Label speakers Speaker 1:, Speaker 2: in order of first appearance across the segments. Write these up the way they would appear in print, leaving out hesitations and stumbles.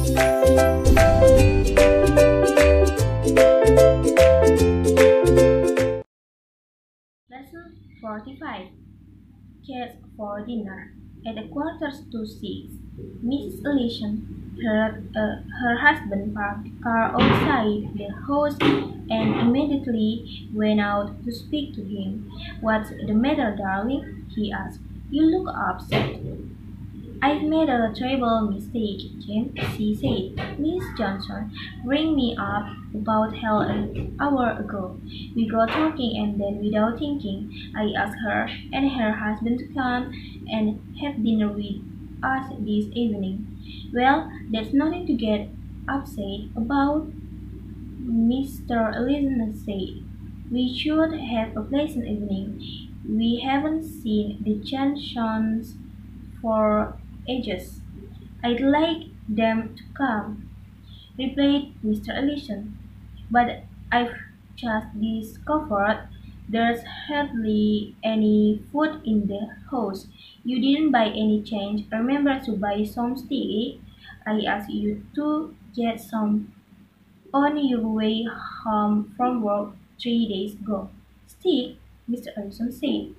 Speaker 1: Lesson 45. Cats for dinner. At a quarters to 6, Mrs. Ellison heard her husband park the car outside the house and immediately went out to speak to him. "What's the matter, darling?" he asked. "You look upset." "I've made a terrible mistake, Jim," she said. "Miss Johnson rang me up about half an hour ago. We got talking and then without thinking, I asked her and her husband to come and have dinner with us this evening." "Well, that's nothing to get upset about," Mr. Ellison said. "We should have a pleasant evening. We haven't seen the Johnsons for ages." "I'd like them to come," replied Mr. Ellison, "but I've just discovered there's hardly any food in the house. You didn't buy any change. Remember to buy some steak. I asked you to get some on your way home from work 3 days ago." "Steak?" Mr. Ellison said.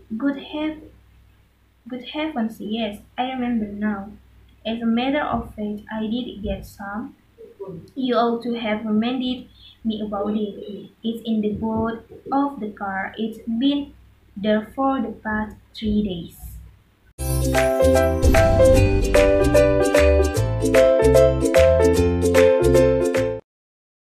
Speaker 1: Good heavens, yes, I remember now. As a matter of fact, I did get some. You ought to have reminded me about it. It's in the boot of the car. It's been there for the past 3 days.